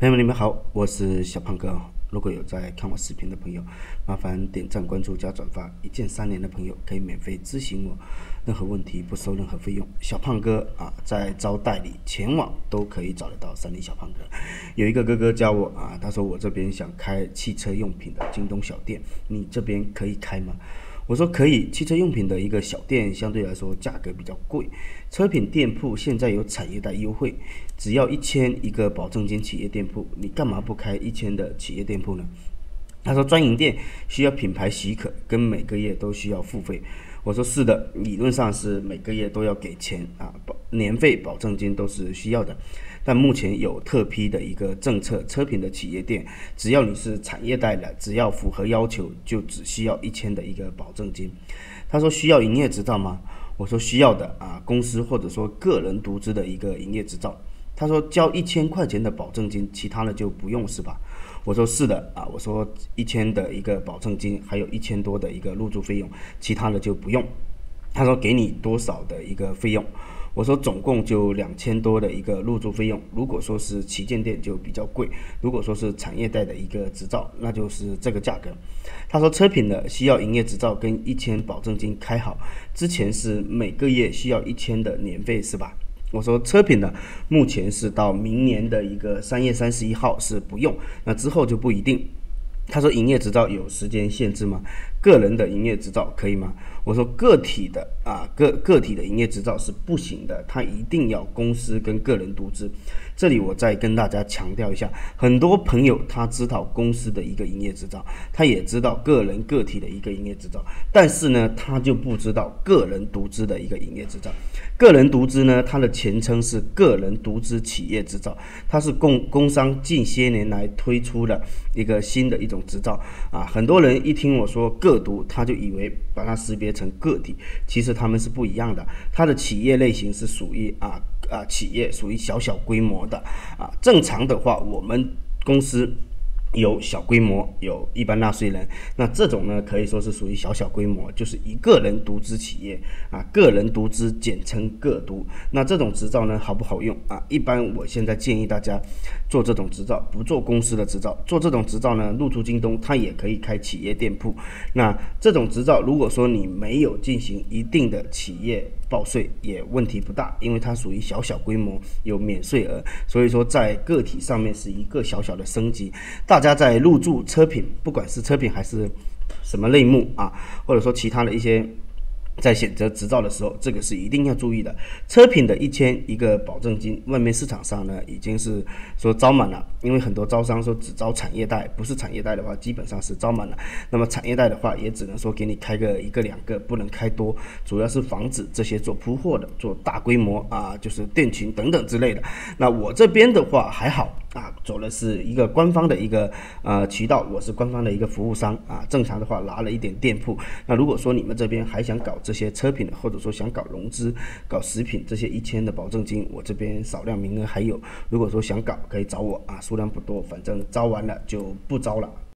朋友们，你们好，我是小胖哥。如果有在看我视频的朋友，麻烦点赞、关注加转发。一键3连的朋友可以免费咨询我，任何问题不收任何费用。小胖哥在招代理，前往都可以找得到3D小胖哥。有一个哥哥教我他说我这边想开汽车用品的京东小店，你这边可以开吗？我说可以，汽车用品的一个小店相对来说价格比较贵，车品店铺现在有产业贷优惠，只要1000一个保证金企业店铺，你干嘛不开1000的企业店铺呢？他说专营店需要品牌许可，跟每个月都需要付费。我说是的，理论上是每个月都要给钱年费保证金都是需要的。但目前有特批的一个政策，车品的企业店，只要你是产业贷的，只要符合要求，就只需要1000的一个保证金。他说需要营业执照吗？我说需要的公司或者说个人独资的一个营业执照。他说交1000块钱的保证金，其他的就不用是吧？我说是的我说1000的一个保证金，还有1000多的一个入驻费用，其他的就不用。他说给你多少的一个费用？我说总共就2000多的一个入驻费用。如果说是旗舰店就比较贵，如果说是产业贷的一个执照，那就是这个价格。他说车品的需要营业执照跟1000保证金开好，之前是每个月需要1000的年费是吧？我说车品呢，目前是到明年的一个3月31号是不用，那之后就不一定。他说营业执照有时间限制吗？个人的营业执照可以吗？我说个体的个体的营业执照是不行的，他一定要公司跟个人独资。这里我再跟大家强调一下，很多朋友他知道公司的一个营业执照，他也知道个人个体的一个营业执照，但是呢他就不知道个人独资的一个营业执照。个人独资呢，它的前称是个人独资企业执照，它是工商近些年来推出的一个新的一种执照很多人一听我说个独，他就以为把它识别成个体，其实他们是不一样的。它的企业类型是属于企业，属于小规模的正常的话，我们公司有小规模，有一般纳税人，那这种呢可以说是属于小规模，就是一个人独资企业个人独资简称个独。那这种执照呢好不好用一般我现在建议大家做这种执照，不做公司的执照。做这种执照呢，入驻京东它也可以开企业店铺。那这种执照如果说你没有进行一定的企业报税也问题不大，因为它属于小规模，有免税额，所以说在个体上面是一个小的升级。大家在入驻车品，不管是车品还是什么类目或者说其他的一些在选择执照的时候，这个是一定要注意的。车品的1000一个保证金，外面市场上呢已经是说招满了，因为很多招商说只招产业贷，不是产业贷的话基本上是招满了。那么产业贷的话也只能说给你开个1个2个，不能开多，主要是防止这些做铺货的，做大规模就是店群等等之类的。那我这边的话还好走的是一个官方的一个渠道，我是官方的一个服务商正常的话拿了一点店铺。那如果说你们这边还想搞这些车品的，或者说想搞融资、搞食品这些1000的保证金，我这边少量名额还有，如果说想搞可以找我数量不多，反正招完了就不招了。